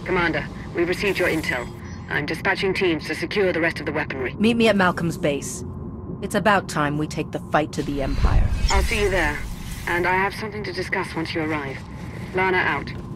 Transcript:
Commander, we've received your intel. I'm dispatching teams to secure the rest of the weaponry. Meet me at Malcolm's base. It's about time we take the fight to the Empire. I'll see you there. And I have something to discuss once you arrive. Lana out.